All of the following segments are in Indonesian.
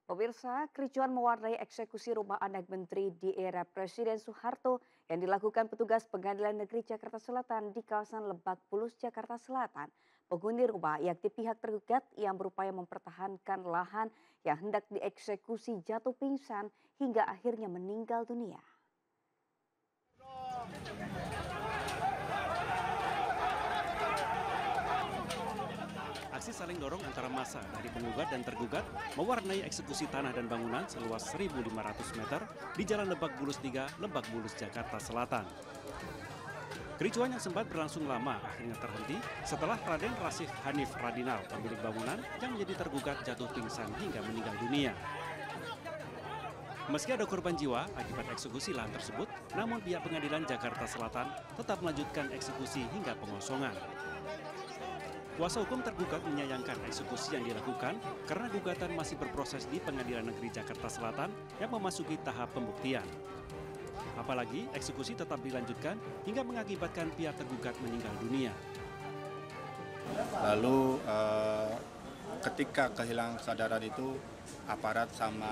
Pemirsa, kericuan mewarnai eksekusi rumah anak menteri di era Presiden Soeharto yang dilakukan petugas Pengadilan Negeri Jakarta Selatan di kawasan Lebak Bulus, Jakarta Selatan. Penghuni rumah yakni pihak tergugat yang berupaya mempertahankan lahan yang hendak dieksekusi jatuh pingsan hingga akhirnya meninggal dunia. Aksi saling dorong antara massa dari penggugat dan tergugat mewarnai eksekusi tanah dan bangunan seluas 1.500 meter di Jalan Lebak Bulus 3, Lebak Bulus, Jakarta Selatan. Kericuan yang sempat berlangsung lama akhirnya terhenti setelah Raden Rasif Hanif Radinal, pemilik bangunan yang menjadi tergugat, jatuh pingsan hingga meninggal dunia. Meski ada korban jiwa akibat eksekusi lahan tersebut, namun pihak Pengadilan Jakarta Selatan tetap melanjutkan eksekusi hingga pengosongan. Kuasa hukum tergugat menyayangkan eksekusi yang dilakukan karena gugatan masih berproses di Pengadilan Negeri Jakarta Selatan yang memasuki tahap pembuktian. Apalagi eksekusi tetap dilanjutkan hingga mengakibatkan pihak tergugat meninggal dunia. Lalu ketika kehilangan kesadaran itu aparat sama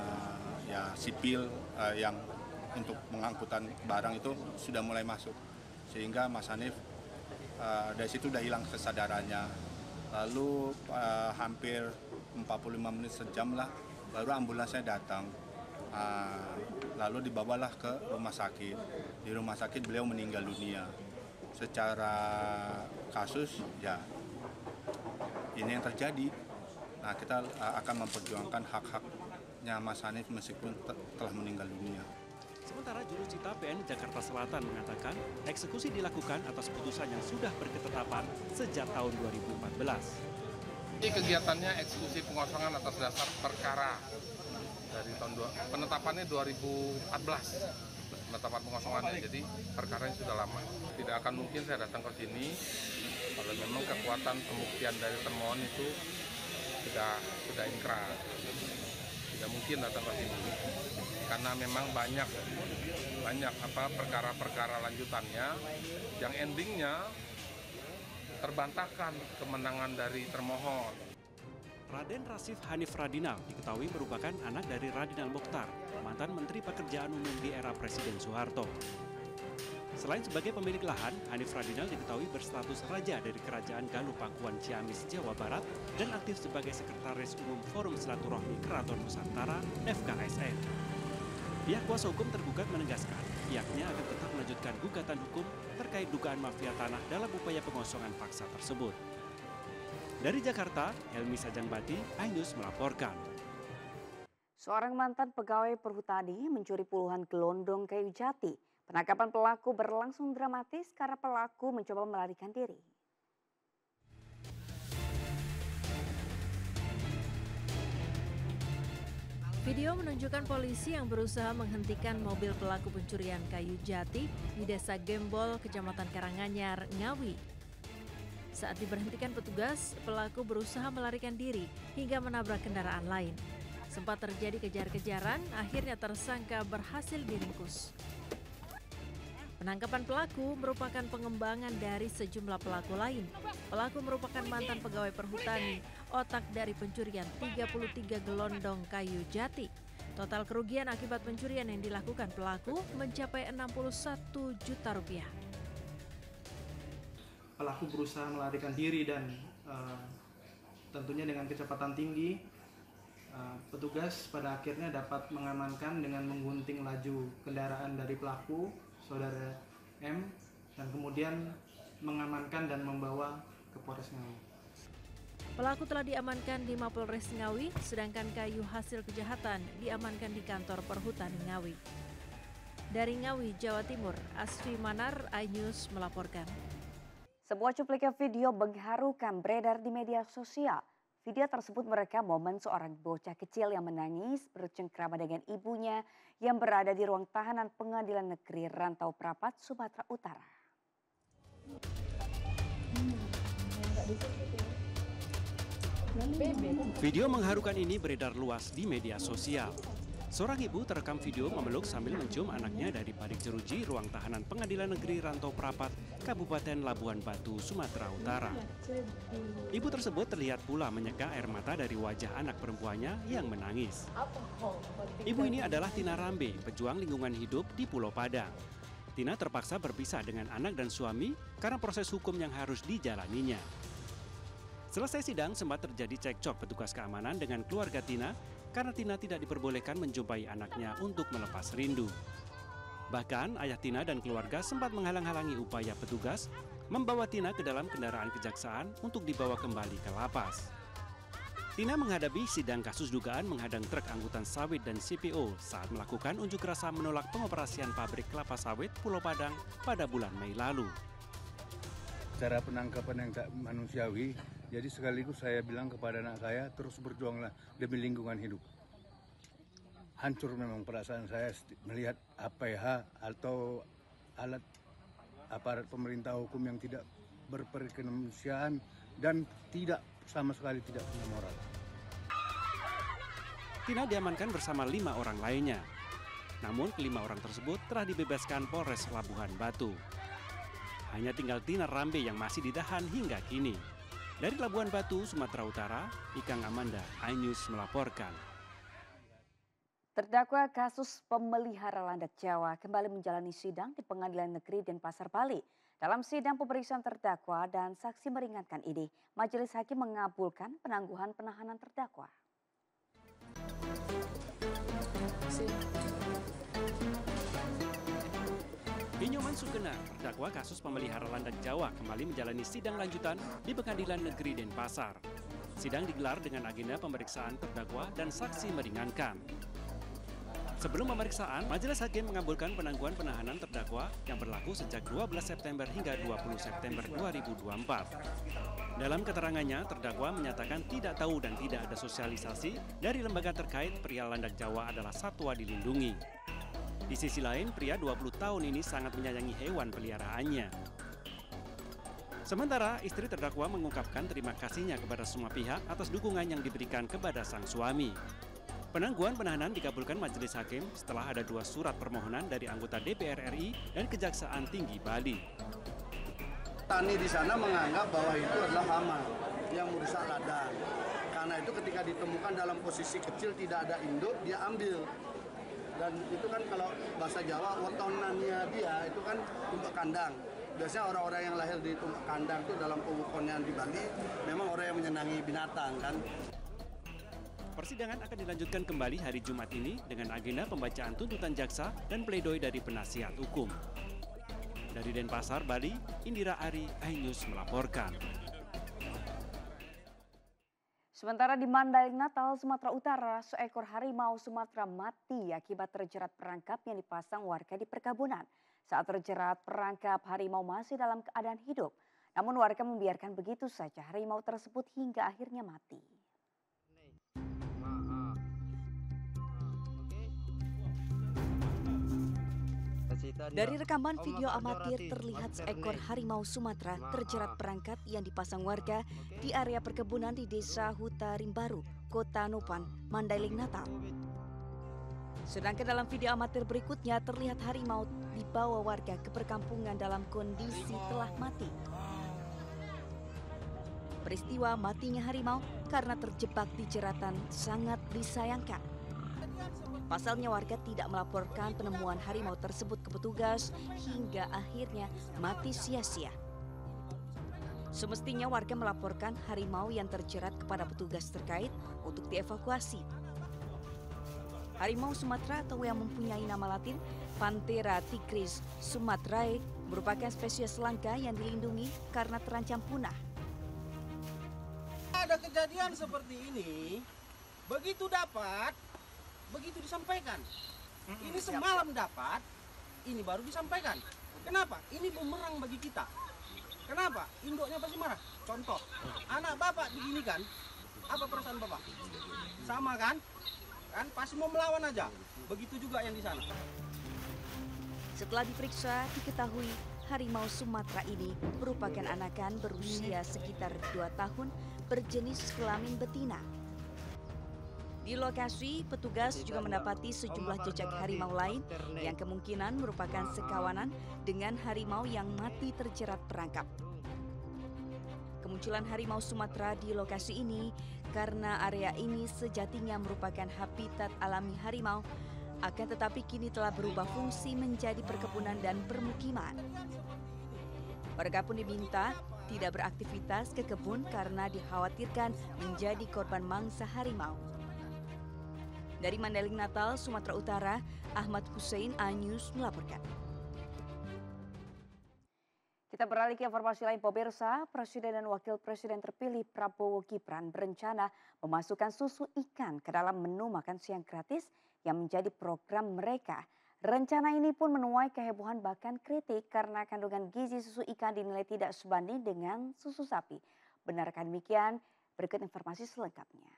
sipil yang untuk pengangkutan barang itu sudah mulai masuk, sehingga Mas Hanif dari situ udah hilang kesadarannya. Lalu hampir 45 menit sejam lah baru ambulansnya datang. Lalu dibawalah ke rumah sakit. Di rumah sakit beliau meninggal dunia. Secara kasus ya ini yang terjadi. Nah, kita akan memperjuangkan hak-haknya Mas Hanif meskipun telah meninggal dunia. Sementara juru cita PN Jakarta Selatan mengatakan eksekusi dilakukan atas putusan yang sudah berketetapan sejak tahun 2014. Ini kegiatannya eksekusi pengosongan atas dasar perkara dari tahun penetapannya 2014. Penetapan pengosongannya, jadi perkaranya sudah lama. Tidak akan mungkin saya datang ke sini kalau memang kekuatan pembuktian dari termohon itu sudah ingkrah. Tidak mungkin datang ke sini karena memang banyak perkara-perkara lanjutannya yang endingnya terbantahkan kemenangan dari termohon. Raden Rasif Hanif Radinal diketahui merupakan anak dari Radinal Mokhtar, mantan Menteri Pekerjaan Umum di era Presiden Soeharto. Selain sebagai pemilik lahan, Hanif Radinal diketahui berstatus raja dari Kerajaan Galuh Pakuan Ciamis, Jawa Barat, dan aktif sebagai Sekretaris Umum Forum Silaturahmi Keraton Nusantara (FKSN). Pihak kuasa hukum tergugat menegaskan pihaknya akan tetap melanjutkan gugatan hukum terkait dugaan mafia tanah dalam upaya pengosongan paksa tersebut. Dari Jakarta, Helmi Sajangbati, iNews melaporkan. Seorang mantan pegawai perhutani mencuri puluhan gelondong kayu jati. Penangkapan pelaku berlangsung dramatis karena pelaku mencoba melarikan diri. Video menunjukkan polisi yang berusaha menghentikan mobil pelaku pencurian kayu jati di Desa Gembol, Kecamatan Karanganyar, Ngawi. Saat diberhentikan petugas, pelaku berusaha melarikan diri hingga menabrak kendaraan lain. Sempat terjadi kejar-kejaran, akhirnya tersangka berhasil diringkus. Penangkapan pelaku merupakan pengembangan dari sejumlah pelaku lain. Pelaku merupakan mantan pegawai perhutani, otak dari pencurian 33 gelondong kayu jati. Total kerugian akibat pencurian yang dilakukan pelaku mencapai 61 juta rupiah. Pelaku berusaha melarikan diri dan tentunya dengan kecepatan tinggi. Petugas pada akhirnya dapat mengamankan dengan menggunting laju kendaraan dari pelaku, saudara M, dan kemudian mengamankan dan membawa ke Polres Ngawi. Pelaku telah diamankan di Mapolres Ngawi, sedangkan kayu hasil kejahatan diamankan di kantor Perhutani Ngawi. Dari Ngawi, Jawa Timur, Asfi Manar, iNews melaporkan. Sebuah cuplikan video mengharukan beredar di media sosial. Video tersebut merekam momen seorang bocah kecil yang menangis bercengkrama dengan ibunya yang berada di ruang tahanan Pengadilan Negeri Rantau Prapat, Sumatera Utara. Video mengharukan ini beredar luas di media sosial. Seorang ibu terekam video memeluk sambil mencium anaknya dari balik jeruji ruang tahanan Pengadilan Negeri Rantau Prapat, Kabupaten Labuhan Batu, Sumatera Utara. Ibu tersebut terlihat pula menyeka air mata dari wajah anak perempuannya yang menangis. Ibu ini adalah Tina Rambe, pejuang lingkungan hidup di Pulau Padang. Tina terpaksa berpisah dengan anak dan suami karena proses hukum yang harus dijalaninya. Selesai sidang, sempat terjadi cekcok petugas keamanan dengan keluarga Tina karena Tina tidak diperbolehkan menjumpai anaknya untuk melepas rindu. Bahkan ayah Tina dan keluarga sempat menghalang-halangi upaya petugas membawa Tina ke dalam kendaraan kejaksaan untuk dibawa kembali ke lapas. Tina menghadapi sidang kasus dugaan menghadang truk angkutan sawit dan CPO saat melakukan unjuk rasa menolak pengoperasian pabrik kelapa sawit Pulau Padang pada bulan Mei lalu. Cara penangkapan yang tak manusiawi, jadi sekaligus saya bilang kepada anak saya, terus berjuanglah demi lingkungan hidup. Hancur memang perasaan saya melihat APH atau alat aparat pemerintah hukum yang tidak berperkemanusiaan dan tidak sama sekali tidak punya moral. Tina diamankan bersama 5 orang lainnya. Namun kelima orang tersebut telah dibebaskan Polres Labuhan Batu. Hanya tinggal Tina Rambe yang masih ditahan hingga kini. Dari Labuhan Batu, Sumatera Utara, Ikang Amanda, iNews melaporkan. Terdakwa kasus pemelihara landak Jawa kembali menjalani sidang di Pengadilan Negeri Denpasar, Bali. Dalam sidang pemeriksaan terdakwa dan saksi meringankan ini, majelis hakim mengabulkan penangguhan penahanan terdakwa. Inyoman Sugena, terdakwa kasus pemelihara landak Jawa, kembali menjalani sidang lanjutan di Pengadilan Negeri Denpasar. Sidang digelar dengan agenda pemeriksaan terdakwa dan saksi meringankan. Sebelum pemeriksaan, majelis hakim mengabulkan penangguhan penahanan terdakwa yang berlaku sejak 12 September hingga 20 September 2024. Dalam keterangannya, terdakwa menyatakan tidak tahu dan tidak ada sosialisasi dari lembaga terkait perihal landak Jawa adalah satwa dilindungi. Di sisi lain, pria 20 tahun ini sangat menyayangi hewan peliharaannya. Sementara, istri terdakwa mengungkapkan terima kasihnya kepada semua pihak atas dukungan yang diberikan kepada sang suami. Penangguhan penahanan dikabulkan majelis hakim setelah ada 2 surat permohonan dari anggota DPR RI dan Kejaksaan Tinggi Bali. Tani di sana menganggap bahwa itu adalah hama yang merusak ladang. Karena itu ketika ditemukan dalam posisi kecil tidak ada induk, dia ambil. Dan itu kan kalau bahasa Jawa, wetonannya dia itu kan tumbak kandang. Biasanya orang-orang yang lahir di tumbak kandang itu dalam pemukonnya di Bali memang orang yang menyenangi binatang kan. Persidangan akan dilanjutkan kembali hari Jumat ini dengan agenda pembacaan tuntutan jaksa dan pledoi dari penasihat hukum. Dari Denpasar, Bali, Indira Ari, iNews melaporkan. Sementara di Mandailing Natal, Sumatera Utara, seekor harimau Sumatera mati akibat terjerat perangkap yang dipasang warga di perkebunan. Saat terjerat perangkap, harimau masih dalam keadaan hidup. Namun warga membiarkan begitu saja harimau tersebut hingga akhirnya mati. Dari rekaman video amatir terlihat seekor harimau Sumatera terjerat perangkap yang dipasang warga di area perkebunan di Desa Hutarim Baru, Kota Nopan, Mandailing Natal. Sedangkan dalam video amatir berikutnya terlihat harimau dibawa warga ke perkampungan dalam kondisi telah mati. Peristiwa matinya harimau karena terjebak di jeratan sangat disayangkan. Pasalnya warga tidak melaporkan penemuan harimau tersebut ke petugas hingga akhirnya mati sia-sia. Semestinya warga melaporkan harimau yang terjerat kepada petugas terkait untuk dievakuasi. Harimau Sumatera atau yang mempunyai nama latin Panthera tigris sumatrae merupakan spesies langka yang dilindungi karena terancam punah. Ada kejadian seperti ini, begitu dapat, begitu disampaikan. Ini semalam dapat, ini baru disampaikan. Kenapa? Ini bumerang bagi kita. Kenapa? Induknya pasti marah. Contoh, anak bapak begini kan, apa perasaan bapak? Sama kan? Kan pasti mau melawan aja. Begitu juga yang di sana. Setelah diperiksa, diketahui harimau Sumatera ini merupakan anakan berusia sekitar 2 tahun berjenis kelamin betina. Di lokasi, petugas juga mendapati sejumlah jejak harimau lain yang kemungkinan merupakan sekawanan dengan harimau yang mati terjerat perangkap. Kemunculan harimau Sumatera di lokasi ini karena area ini sejatinya merupakan habitat alami harimau, akan tetapi kini telah berubah fungsi menjadi perkebunan dan permukiman. Warga pun diminta tidak beraktivitas ke kebun karena dikhawatirkan menjadi korban mangsa harimau. Dari Mandailing Natal, Sumatera Utara, Ahmad Hussein, A-News melaporkan. Kita beralih ke informasi lain, pemirsa. Presiden dan Wakil Presiden terpilih Prabowo Gibran berencana memasukkan susu ikan ke dalam menu makan siang gratis yang menjadi program mereka. Rencana ini pun menuai kehebohan bahkan kritik karena kandungan gizi susu ikan dinilai tidak sebanding dengan susu sapi. Benarkah demikian? Berikut informasi selengkapnya.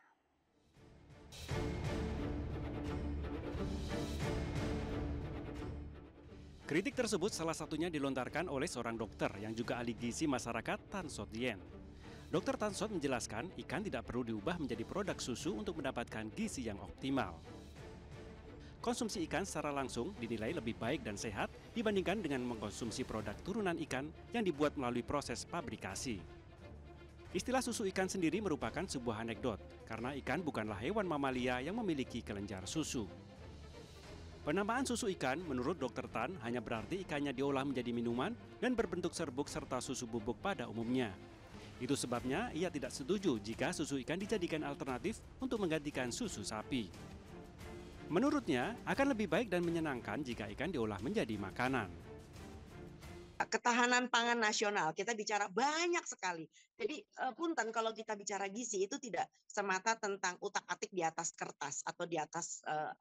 Kritik tersebut salah satunya dilontarkan oleh seorang dokter yang juga ahli gizi masyarakat, Tan Sot Yen. Dr. Tan Sot menjelaskan ikan tidak perlu diubah menjadi produk susu untuk mendapatkan gizi yang optimal. Konsumsi ikan secara langsung dinilai lebih baik dan sehat dibandingkan dengan mengkonsumsi produk turunan ikan yang dibuat melalui proses pabrikasi. Istilah susu ikan sendiri merupakan sebuah anekdot karena ikan bukanlah hewan mamalia yang memiliki kelenjar susu. Penamaan susu ikan menurut Dr. Tan hanya berarti ikannya diolah menjadi minuman dan berbentuk serbuk serta susu bubuk pada umumnya. Itu sebabnya ia tidak setuju jika susu ikan dijadikan alternatif untuk menggantikan susu sapi. Menurutnya, akan lebih baik dan menyenangkan jika ikan diolah menjadi makanan. Ketahanan pangan nasional, kita bicara banyak sekali. Jadi punten kalau kita bicara gizi itu tidak semata tentang utak-atik di atas kertas atau di atas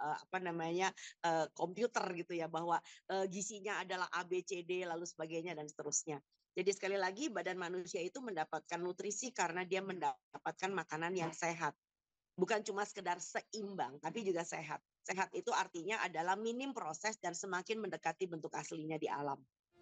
komputer gitu ya, bahwa gizinya adalah A, B, C, D lalu sebagainya dan seterusnya. Jadi sekali lagi badan manusia itu mendapatkan nutrisi karena dia mendapatkan makanan yang sehat. Bukan cuma sekedar seimbang, tapi juga sehat. Sehat itu artinya adalah minim proses dan semakin mendekati bentuk aslinya di alam.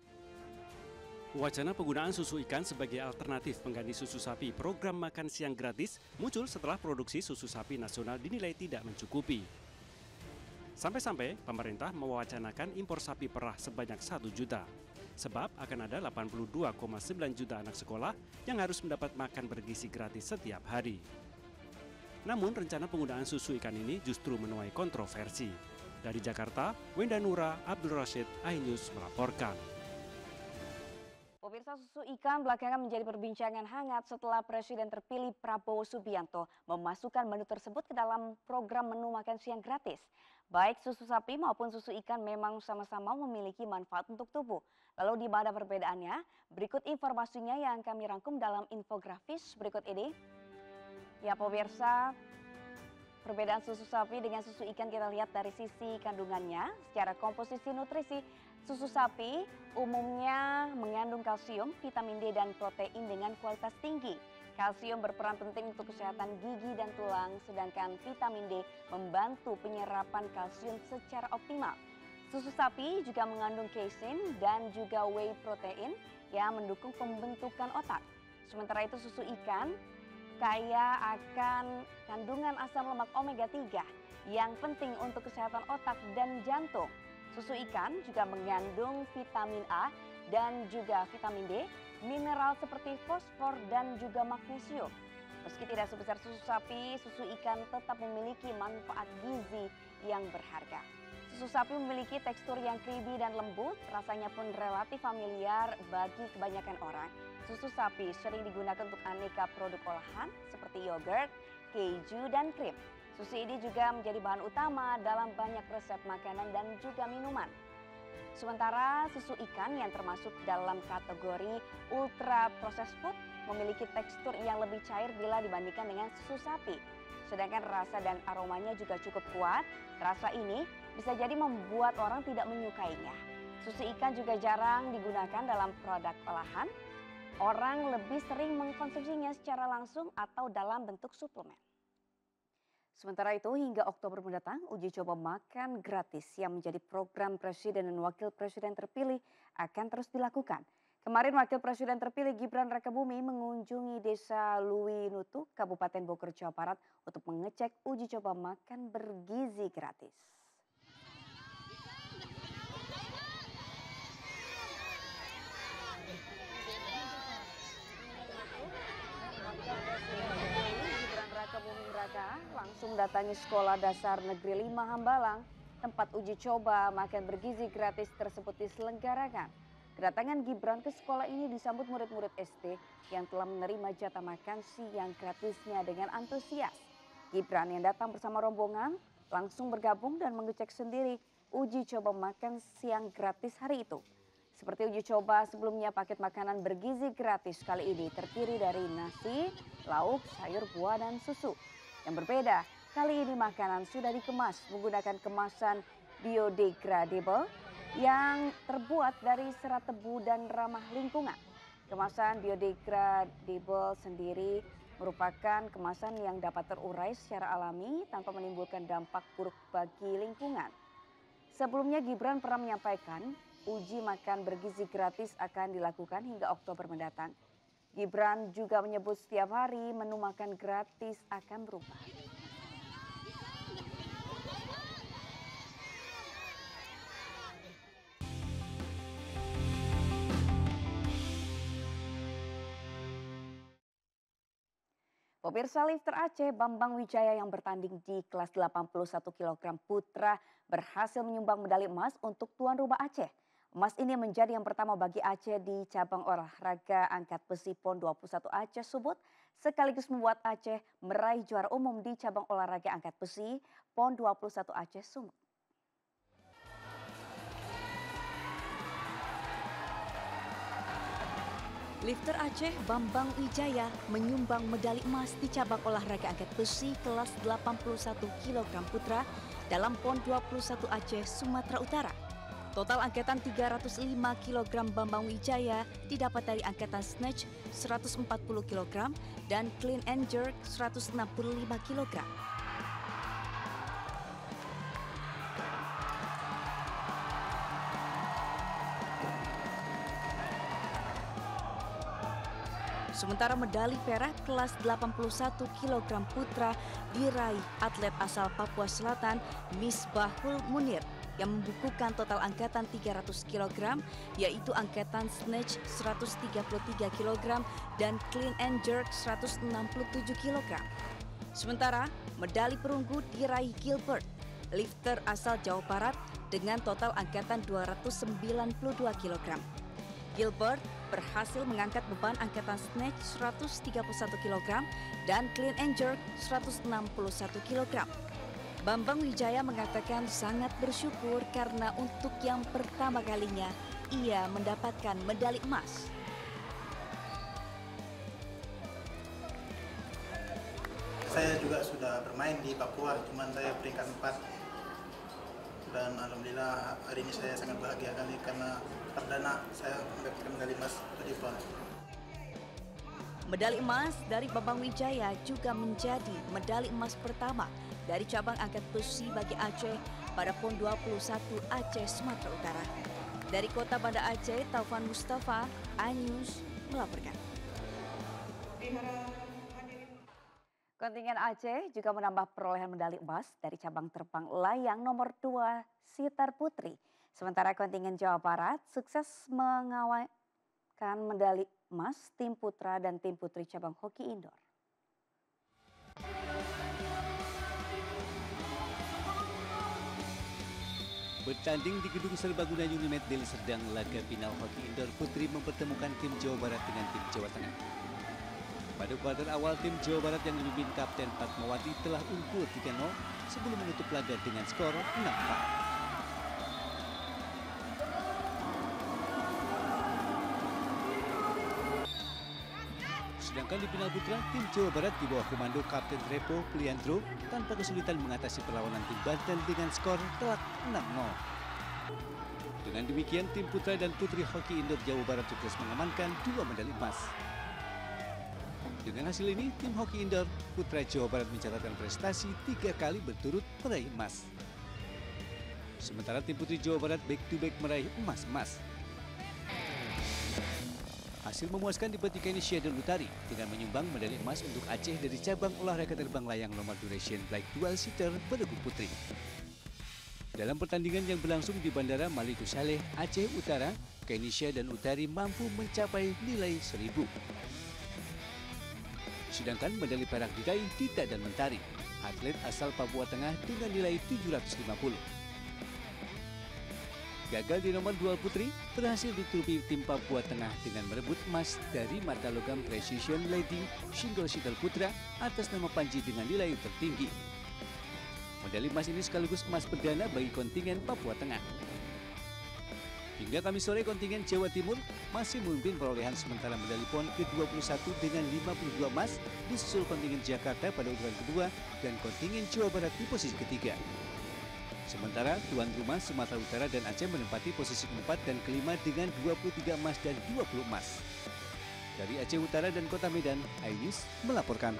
Wacana penggunaan susu ikan sebagai alternatif pengganti susu sapi program makan siang gratis muncul setelah produksi susu sapi nasional dinilai tidak mencukupi. Sampai-sampai pemerintah mewacanakan impor sapi perah sebanyak 1 juta. Sebab akan ada 82,9 juta anak sekolah yang harus mendapat makan bergizi gratis setiap hari. Namun rencana penggunaan susu ikan ini justru menuai kontroversi. Dari Jakarta, Wenda Nura, Abdul Rashid, A-News melaporkan. Pemirsa, susu ikan belakangan menjadi perbincangan hangat setelah Presiden terpilih Prabowo Subianto memasukkan menu tersebut ke dalam program menu makan siang gratis. Baik susu sapi maupun susu ikan memang sama-sama memiliki manfaat untuk tubuh. Lalu di mana perbedaannya? Berikut informasinya yang kami rangkum dalam infografis berikut ini. Ya pemirsa, perbedaan susu sapi dengan susu ikan kita lihat dari sisi kandungannya. Secara komposisi nutrisi, susu sapi umumnya mengandung kalsium, vitamin D, dan protein dengan kualitas tinggi. Kalsium berperan penting untuk kesehatan gigi dan tulang, sedangkan vitamin D membantu penyerapan kalsium secara optimal. Susu sapi juga mengandung casein dan juga whey protein yang mendukung pembentukan otak. Sementara itu susu ikan kaya akan kandungan asam lemak omega 3 yang penting untuk kesehatan otak dan jantung. Susu ikan juga mengandung vitamin A dan juga vitamin D, mineral seperti fosfor dan juga magnesium. Meski tidak sebesar susu sapi, susu ikan tetap memiliki manfaat gizi yang berharga. Susu sapi memiliki tekstur yang creamy dan lembut, rasanya pun relatif familiar bagi kebanyakan orang. Susu sapi sering digunakan untuk aneka produk olahan seperti yogurt, keju, dan krim. Susu ini juga menjadi bahan utama dalam banyak resep makanan dan juga minuman. Sementara susu ikan yang termasuk dalam kategori ultra processed food memiliki tekstur yang lebih cair bila dibandingkan dengan susu sapi. Sedangkan rasa dan aromanya juga cukup kuat. Rasa ini bisa jadi membuat orang tidak menyukainya. Susu ikan juga jarang digunakan dalam produk olahan. Orang lebih sering mengkonsumsinya secara langsung atau dalam bentuk suplemen. Sementara itu hingga Oktober mendatang uji coba makan gratis yang menjadi program Presiden dan Wakil Presiden terpilih akan terus dilakukan. Kemarin Wakil Presiden terpilih Gibran Rakabuming mengunjungi Desa Luwinutu, Kabupaten Bogor, Jawa Barat untuk mengecek uji coba makan bergizi gratis. Gibran Rakabuming Raka langsung datangi Sekolah Dasar Negeri 5 Hambalang. Tempat uji coba makan bergizi gratis tersebut diselenggarakan. Kedatangan Gibran ke sekolah ini disambut murid-murid SD yang telah menerima jatah makan siang gratisnya dengan antusias. Gibran yang datang bersama rombongan langsung bergabung dan mengecek sendiri uji coba makan siang gratis hari itu. Seperti uji coba sebelumnya, paket makanan bergizi gratis kali ini terdiri dari nasi, lauk, sayur, buah, dan susu. Yang berbeda, kali ini makanan sudah dikemas menggunakan kemasan biodegradable yang terbuat dari serat tebu dan ramah lingkungan. Kemasan biodegradable sendiri merupakan kemasan yang dapat terurai secara alami tanpa menimbulkan dampak buruk bagi lingkungan. Sebelumnya Gibran pernah menyampaikan uji makan bergizi gratis akan dilakukan hingga Oktober mendatang. Gibran juga menyebut setiap hari menu makan gratis akan berubah. Pemirsa, lifter Aceh Bambang Wijaya yang bertanding di kelas 81 kg putra berhasil menyumbang medali emas untuk tuan rumah Aceh. Emas ini menjadi yang pertama bagi Aceh di cabang olahraga angkat besi PON 21 Aceh Subud, sekaligus membuat Aceh meraih juara umum di cabang olahraga angkat besi PON 21 Aceh Sumut. Lifter Aceh Bambang Wijaya menyumbang medali emas di cabang olahraga angkat besi kelas 81 kg putra dalam PON 21 Aceh Sumatera Utara. Total angkatan 305 kg Bambang Wijaya didapat dari angkatan snatch 140 kg dan clean and jerk 165 kg. Sementara medali perak kelas 81 kg putra diraih atlet asal Papua Selatan Misbahul Munir yang membukukan total angkatan 300 kg yaitu angkatan snatch 133 kg dan clean and jerk 167 kg. Sementara medali perunggu diraih Gilbert, lifter asal Jawa Barat dengan total angkatan 292 kg. Gilbert berhasil mengangkat beban angkatan snatch 131 kg dan clean and jerk 161 kg. Bambang Wijaya mengatakan sangat bersyukur karena untuk yang pertama kalinya ia mendapatkan medali emas. Saya juga sudah bermain di Papua, cuman saya peringkat 4. Dan alhamdulillah hari ini saya sangat bahagia kali karena perdana saya mendapatkan medali emas di PON. Medali emas dari Bambang Wijaya juga menjadi medali emas pertama dari cabang angkat besi bagi Aceh pada PON 21 Aceh Sumatera Utara. Dari Kota Banda Aceh, Taufan Mustafa, iNews melaporkan. Kontingen Aceh juga menambah perolehan medali emas dari cabang terbang layang nomor 2 sitar putri. Sementara kontingen Jawa Barat sukses mengawalkan medali emas tim putra dan tim putri cabang hoki indoor. Bertanding di Gedung Serbaguna Unimed Deli Serdang, laga final hoki indoor putri mempertemukan tim Jawa Barat dengan tim Jawa Tengah. Pada kuarter awal, tim Jawa Barat yang dipimpin Kapten Fatmawati telah unggul 3-0 sebelum menutup laga dengan skor 6-4. Sedangkan di final putra, tim Jawa Barat di bawah komando Kapten Repo Pliandro tanpa kesulitan mengatasi perlawanan tim Banten dengan skor telak 6-0. Dengan demikian, tim putra dan putri hoki indoor Jawa Barat sukses mengamankan 2 medali emas. Dengan hasil ini, tim hoki indoor putra Jawa Barat mencatatkan prestasi 3 kali berturut meraih emas. Sementara tim putri Jawa Barat back to back meraih emas-emas. Hasil memuaskan di petik Kenisha dan Utari dengan menyumbang medali emas untuk Aceh dari cabang olahraga terbang layang nomor duration flight dual seater beregu putri. Dalam pertandingan yang berlangsung di Bandara Maliku Saleh, Aceh Utara, Kenisha dan Utari mampu mencapai nilai 1000. Sedangkan medali perak diraih Tita dan Mentari, atlet asal Papua Tengah dengan nilai 750. Gagal di nomor dual putri, berhasil ditutupi tim Papua Tengah dengan merebut emas dari mata logam Precision Lady Single Shuttle Putra atas nama Panji dengan nilai tertinggi. Medali emas ini sekaligus emas perdana bagi kontingen Papua Tengah. Hingga Kamis sore kontingen Jawa Timur masih memimpin perolehan sementara medali PON ke-21 dengan 52 emas, disusul kontingen Jakarta pada urutan kedua dan kontingen Jawa Barat di posisi ketiga. Sementara tuan rumah Sumatera Utara dan Aceh menempati posisi keempat dan kelima dengan 23 emas dan 20 emas. Dari Aceh Utara dan Kota Medan, Ainis melaporkan.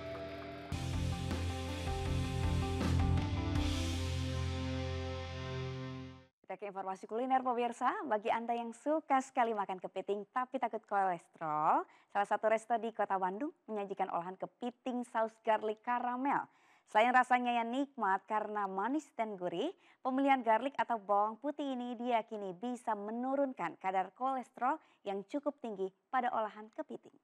Kita ke informasi kuliner pemirsa, bagi Anda yang suka sekali makan kepiting tapi takut kolesterol, salah satu resto di Kota Bandung menyajikan olahan kepiting saus garlic karamel. Selain rasanya yang nikmat karena manis dan gurih, pemilihan garlic atau bawang putih ini diyakini bisa menurunkan kadar kolesterol yang cukup tinggi pada olahan kepiting.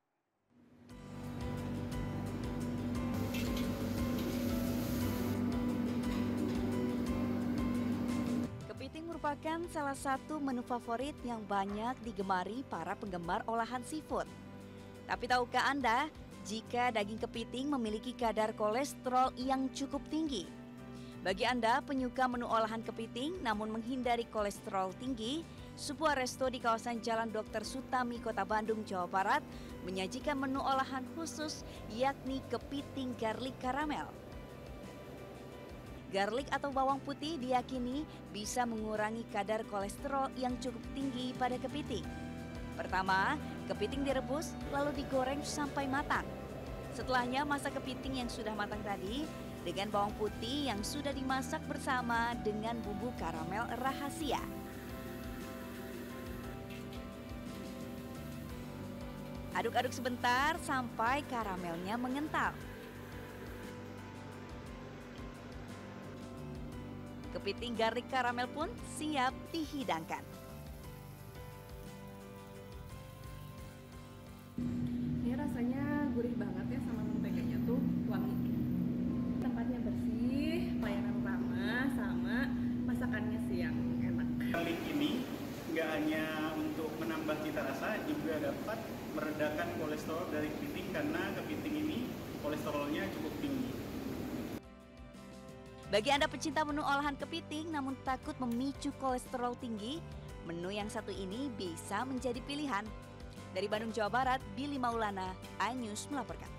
Kepiting merupakan salah satu menu favorit yang banyak digemari para penggemar olahan seafood. Tapi tahukah Anda jika daging kepiting memiliki kadar kolesterol yang cukup tinggi? Bagi Anda penyuka menu olahan kepiting namun menghindari kolesterol tinggi, sebuah resto di kawasan Jalan Dr. Sutami, Kota Bandung, Jawa Barat menyajikan menu olahan khusus yakni kepiting garlic karamel. Garlic atau bawang putih diyakini bisa mengurangi kadar kolesterol yang cukup tinggi pada kepiting. Pertama, kepiting direbus lalu digoreng sampai matang. Setelahnya masak kepiting yang sudah matang tadi dengan bawang putih yang sudah dimasak bersama dengan bumbu karamel rahasia. Aduk-aduk sebentar sampai karamelnya mengental. Kepiting garlic karamel pun siap dihidangkan. Ini rasanya gurih banget ya, sama menteganya tuh wangi. Tempatnya bersih, pelayanan ramah, sama masakannya sih yang enak. Garlic ini nggak hanya untuk menambah cita rasa, juga dapat meredakan kolesterol dari kepiting karena kepiting ini kolesterolnya cukup tinggi. Bagi Anda pecinta menu olahan kepiting namun takut memicu kolesterol tinggi, menu yang satu ini bisa menjadi pilihan. Dari Bandung, Jawa Barat, Billy Maulana, iNews melaporkan.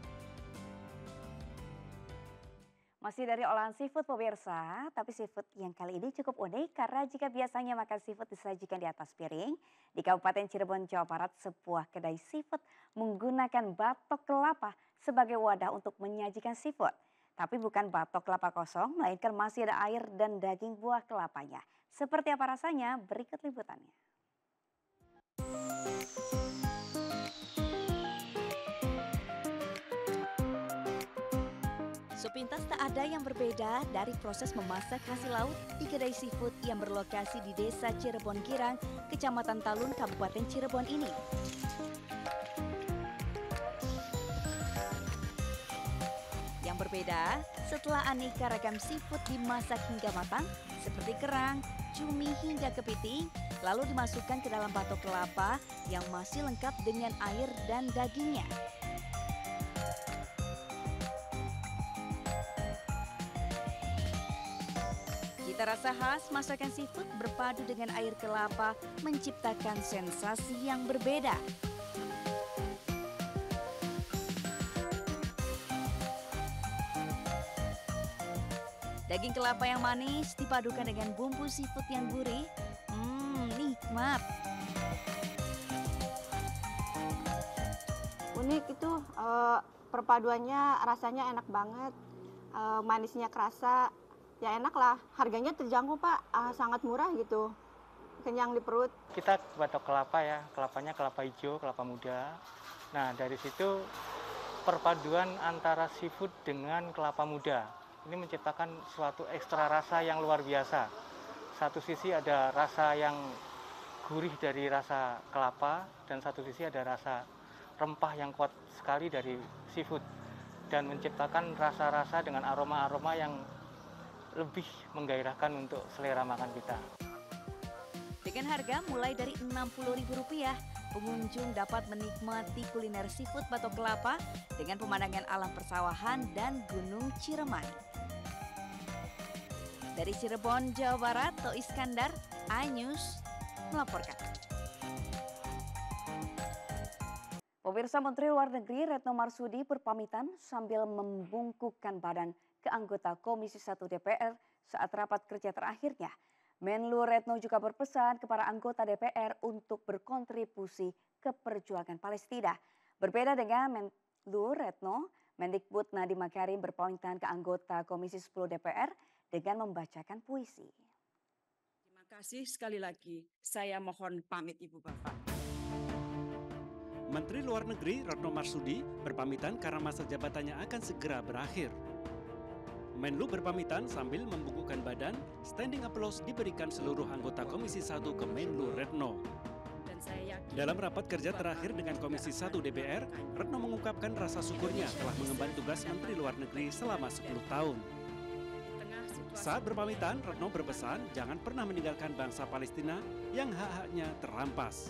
Masih dari olahan seafood pemirsa, tapi seafood yang kali ini cukup unik karena jika biasanya makan seafood disajikan di atas piring, di Kabupaten Cirebon, Jawa Barat, sebuah kedai seafood menggunakan batok kelapa sebagai wadah untuk menyajikan seafood. Tapi bukan batok kelapa kosong, melainkan masih ada air dan daging buah kelapanya. Seperti apa rasanya? Berikut liputannya. Sepintas tak ada yang berbeda dari proses memasak hasil laut di kedai seafood yang berlokasi di Desa Cirebon Girang, Kecamatan Talun, Kabupaten Cirebon ini. Yang berbeda, setelah aneka ragam seafood dimasak hingga matang, seperti kerang, cumi hingga kepiting, lalu dimasukkan ke dalam batok kelapa yang masih lengkap dengan air dan dagingnya. Cita rasa khas masakan seafood berpadu dengan air kelapa menciptakan sensasi yang berbeda. Daging kelapa yang manis dipadukan dengan bumbu seafood yang gurih. Nikmat. Unik itu perpaduannya rasanya enak banget. Manisnya kerasa. Ya enak lah, harganya terjangkau Pak, sangat murah gitu. kenyang di perut. Kita batok kelapa ya, kelapanya kelapa hijau, kelapa muda. Nah, dari situ perpaduan antara seafood dengan kelapa muda. Ini menciptakan suatu ekstra rasa yang luar biasa. Satu sisi ada rasa yang gurih dari rasa kelapa, dan satu sisi ada rasa rempah yang kuat sekali dari seafood. Dan menciptakan rasa-rasa dengan aroma-aroma yang lebih menggairahkan untuk selera makan kita. Dengan harga mulai dari Rp60.000, pengunjung dapat menikmati kuliner seafood Batok Kelapa dengan pemandangan alam persawahan dan Gunung Ciremai. Dari Cirebon, Jawa Barat, To Iskandar, iNews melaporkan. Pemirsa, Menteri Luar Negeri Retno Marsudi berpamitan sambil membungkukkan badan ke anggota Komisi 1 DPR saat rapat kerja terakhirnya. Menlu Retno juga berpesan kepada anggota DPR untuk berkontribusi ke perjuangan Palestina. Berbeda dengan Menlu Retno, Mendikbud Nadiem Makarim berpamitan ke anggota Komisi 10 DPR dengan membacakan puisi. Terima kasih sekali lagi. Saya mohon pamit Ibu Bapak. Menteri Luar Negeri Retno Marsudi berpamitan karena masa jabatannya akan segera berakhir. Menlu berpamitan sambil membungkukkan badan, standing applause diberikan seluruh anggota Komisi 1 ke Menlu Retno. Dalam rapat kerja terakhir dengan Komisi 1 DPR, Retno mengungkapkan rasa syukurnya telah mengemban tugas Menteri Luar Negeri selama 10 tahun. Saat berpamitan, Retno berpesan jangan pernah meninggalkan bangsa Palestina yang hak-haknya terampas.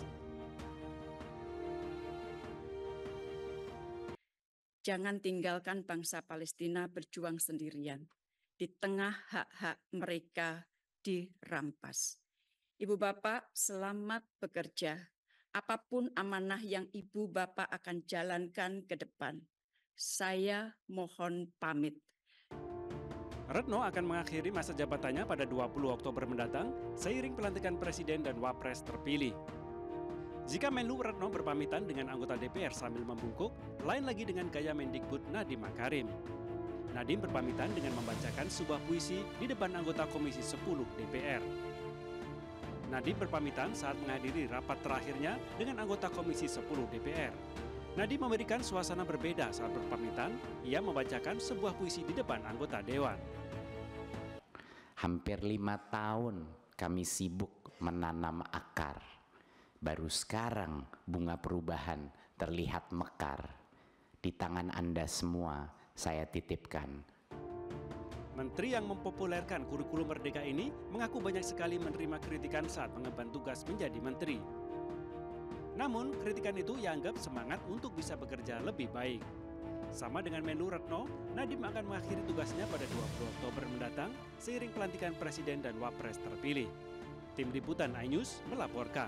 Jangan tinggalkan bangsa Palestina berjuang sendirian. Di tengah hak-hak mereka dirampas. Ibu Bapak selamat bekerja. Apapun amanah yang Ibu Bapak akan jalankan ke depan. Saya mohon pamit. Retno akan mengakhiri masa jabatannya pada 20 Oktober mendatang seiring pelantikan Presiden dan Wapres terpilih. Jika Menlu Retno berpamitan dengan anggota DPR sambil membungkuk, lain lagi dengan gaya Mendikbud Nadiem Makarim. Nadiem berpamitan dengan membacakan sebuah puisi di depan anggota Komisi 10 DPR. Nadiem berpamitan saat menghadiri rapat terakhirnya dengan anggota Komisi 10 DPR. Nadiem memberikan suasana berbeda saat berpamitan, ia membacakan sebuah puisi di depan anggota Dewan. Hampir 5 tahun kami sibuk menanam akar. Baru sekarang bunga perubahan terlihat mekar. Di tangan Anda semua saya titipkan. Menteri yang mempopulerkan kurikulum Merdeka ini mengaku banyak sekali menerima kritikan saat mengemban tugas menjadi menteri. Namun, kritikan itu ia anggap semangat untuk bisa bekerja lebih baik. Sama dengan Menlu Retno, Nadiem akan mengakhiri tugasnya pada 20 Oktober mendatang seiring pelantikan Presiden dan Wapres terpilih. Tim Liputan iNews melaporkan.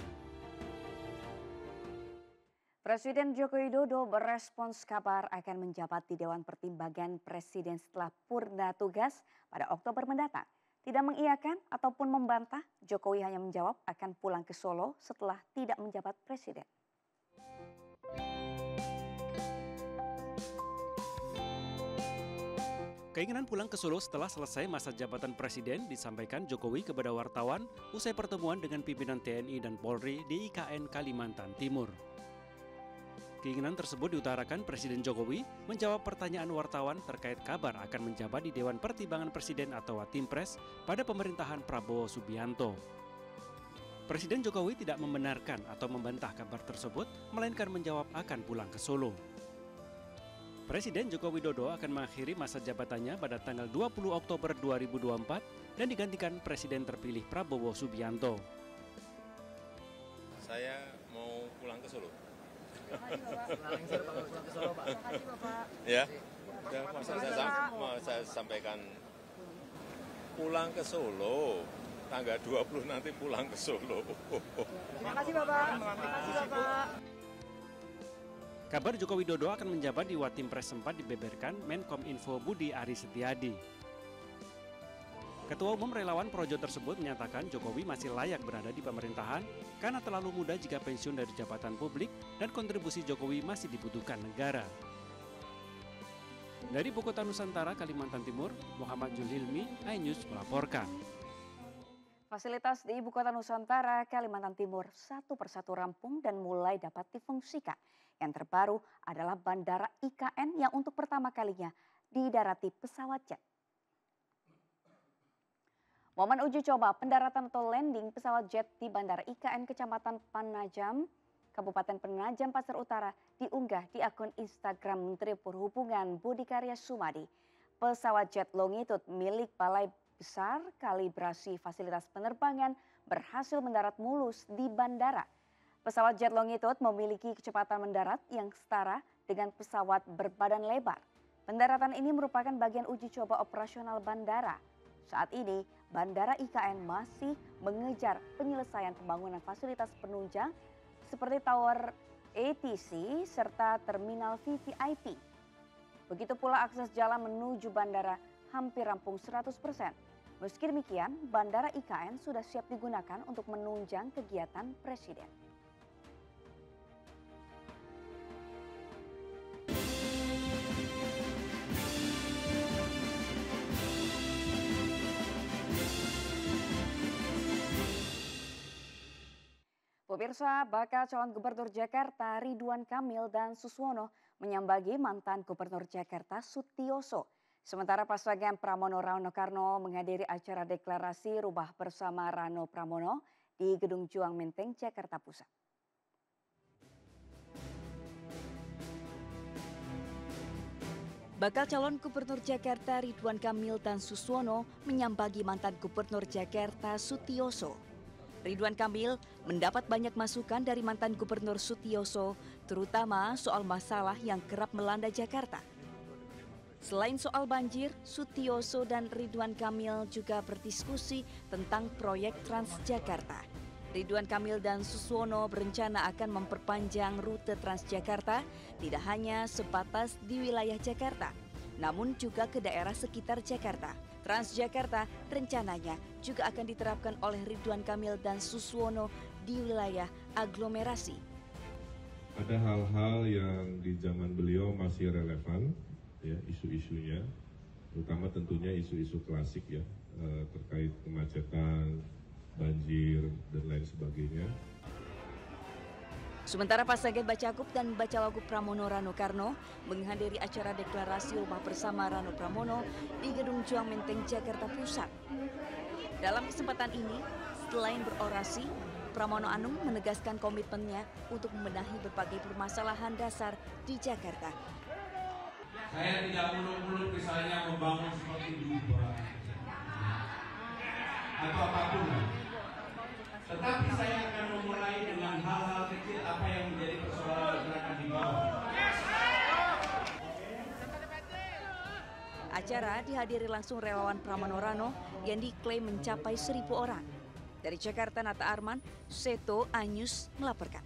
Presiden Joko Widodo berespons kabar akan menjabat di Dewan Pertimbangan Presiden setelah purna tugas pada Oktober mendatang. Tidak mengiyakan ataupun membantah, Jokowi hanya menjawab akan pulang ke Solo setelah tidak menjabat presiden. Keinginan pulang ke Solo setelah selesai masa jabatan presiden disampaikan Jokowi kepada wartawan usai pertemuan dengan pimpinan TNI dan Polri di IKN Kalimantan Timur. Keinginan tersebut diutarakan Presiden Jokowi menjawab pertanyaan wartawan terkait kabar akan menjabat di Dewan Pertimbangan Presiden atau Watimpres pada pemerintahan Prabowo Subianto. Presiden Jokowi tidak membenarkan atau membantah kabar tersebut, melainkan menjawab akan pulang ke Solo. Presiden Joko Widodo akan mengakhiri masa jabatannya pada tanggal 20 Oktober 2024 dan digantikan Presiden terpilih Prabowo Subianto. Saya mau pulang ke Solo. Ya, saya sampaikan pulang ke Solo, tanggal 20 nanti pulang ke Solo. Terima kasih Bapak. Terima kasih Bapak. Kabar Joko Widodo akan menjabat di Watimpres sempat dibeberkan Menkominfo Budi Aris Setiadi. Ketua Umum Relawan Projo tersebut menyatakan Jokowi masih layak berada di pemerintahan karena terlalu muda jika pensiun dari jabatan publik dan kontribusi Jokowi masih dibutuhkan negara. Dari Bukota Nusantara, Kalimantan Timur, Muhammad Julhilmi, iNews melaporkan. Fasilitas di Ibu Kota Nusantara, Kalimantan Timur satu persatu rampung dan mulai dapat difungsikan. Yang terbaru adalah Bandara IKN yang untuk pertama kalinya didarati pesawat jet. Momen uji coba pendaratan atau landing pesawat jet di Bandara IKN Kecamatan Penajam, Kabupaten Penajam Pasar Utara diunggah di akun Instagram Menteri Perhubungan Budi Karya Sumadi. Pesawat jet Longitude milik Balai Besar Kalibrasi Fasilitas Penerbangan berhasil mendarat mulus di bandara. Pesawat jet Longitude memiliki kecepatan mendarat yang setara dengan pesawat berbadan lebar. Pendaratan ini merupakan bagian uji coba operasional bandara. Saat ini, Bandara IKN masih mengejar penyelesaian pembangunan fasilitas penunjang seperti Tower ATC serta Terminal VVIP. Begitu pula akses jalan menuju bandara hampir rampung 100%. Meski demikian, Bandara IKN sudah siap digunakan untuk menunjang kegiatan Presiden. Pemirsa, bakal calon Gubernur Jakarta Ridwan Kamil dan Suswono menyambangi mantan Gubernur Jakarta Sutioso. Sementara pasangan Pramono Rano Karno menghadiri acara deklarasi rumah bersama Rano Pramono di Gedung Juang Menteng, Jakarta Pusat. Bakal calon Gubernur Jakarta Ridwan Kamil dan Suswono menyambangi mantan Gubernur Jakarta Sutioso. Ridwan Kamil mendapat banyak masukan dari mantan Gubernur Sutioso, terutama soal masalah yang kerap melanda Jakarta. Selain soal banjir, Sutioso dan Ridwan Kamil juga berdiskusi tentang proyek Transjakarta. Ridwan Kamil dan Suswono berencana akan memperpanjang rute Transjakarta tidak hanya sebatas di wilayah Jakarta, namun juga ke daerah sekitar Jakarta. Transjakarta rencananya juga akan diterapkan oleh Ridwan Kamil dan Suswono di wilayah aglomerasi. Ada hal-hal yang di zaman beliau masih relevan, ya, isu-isunya, terutama tentunya isu-isu klasik ya, terkait kemacetan, banjir, dan lain sebagainya. Sementara pasangan Bacagup dan Bacalagub Pramono Rano Karno menghadiri acara deklarasi rumah bersama Rano Pramono di Gedung Juang Menteng, Jakarta Pusat. Dalam kesempatan ini, selain berorasi, Pramono Anung menegaskan komitmennya untuk membenahi berbagai permasalahan dasar di Jakarta. Saya tidak muluk-muluk misalnya membangun seperti Dubai atau apapun. Tetapi saya akan memulai dengan hal-hal kecil apa yang menjadi persoalan gerakan di bawah. Acara dihadiri langsung relawan Pramono Rano yang diklaim mencapai 1.000 orang. Dari Jakarta, Nata Arman, Seto Anyus melaporkan.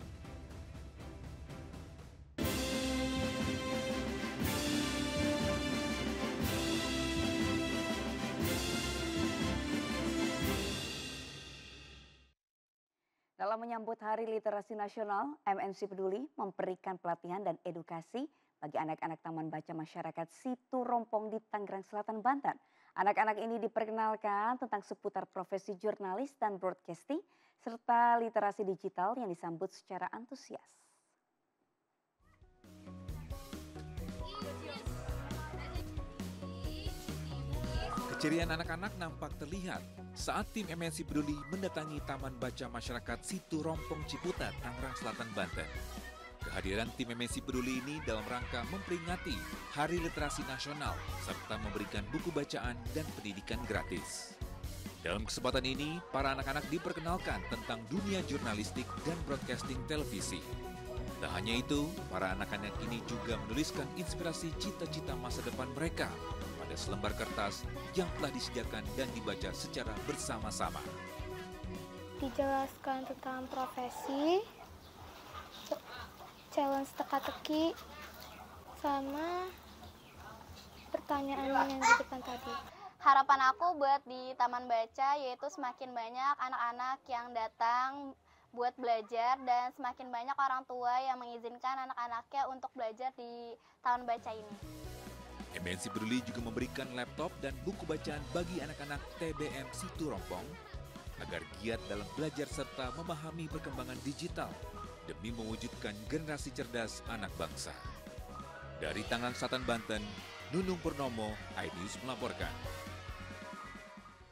Dalam menyambut Hari Literasi Nasional, MNC Peduli memberikan pelatihan dan edukasi bagi anak-anak Taman Baca Masyarakat Situ Rompong di Tangerang Selatan, Banten. Anak-anak ini diperkenalkan tentang seputar profesi jurnalis dan broadcasting, serta literasi digital yang disambut secara antusias. Keceriaan anak-anak nampak terlihat saat tim MNC Peduli mendatangi Taman Baca Masyarakat Situ Rompong Ciputat, Tangerang Selatan, Banten. Kehadiran tim MNC Peduli ini dalam rangka memperingati Hari Literasi Nasional serta memberikan buku bacaan dan pendidikan gratis. Dalam kesempatan ini, para anak-anak diperkenalkan tentang dunia jurnalistik dan broadcasting televisi. Tak hanya itu, para anak-anak ini juga menuliskan inspirasi cita-cita masa depan mereka pada selembar kertas yang telah disediakan dan dibaca secara bersama-sama. Dijelaskan tentang profesi, challenge teka-teki, sama pertanyaan yang di depan tadi. Harapan aku buat di Taman Baca yaitu semakin banyak anak-anak yang datang buat belajar dan semakin banyak orang tua yang mengizinkan anak-anaknya untuk belajar di Taman Baca ini. MNC Peduli juga memberikan laptop dan buku bacaan bagi anak-anak TBM Situ Rompong agar giat dalam belajar serta memahami perkembangan digital demi mewujudkan generasi cerdas anak bangsa. Dari Tangerang Selatan, Banten, Nunung Purnomo, iNews melaporkan.